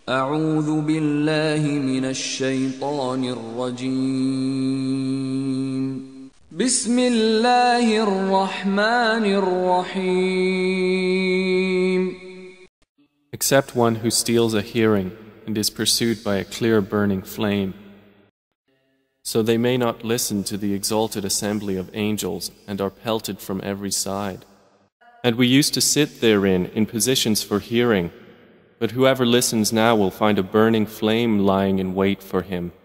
أعوذ بالله من الشيطان الرجيم. بسم الله الرحمن الرحيم. Except one who steals a hearing and is pursued by a clear burning flame. So they may not listen to the exalted assembly of angels and are pelted from every side. And we used to sit therein in positions for hearing, but whoever listens now will find a burning flame lying in wait for him.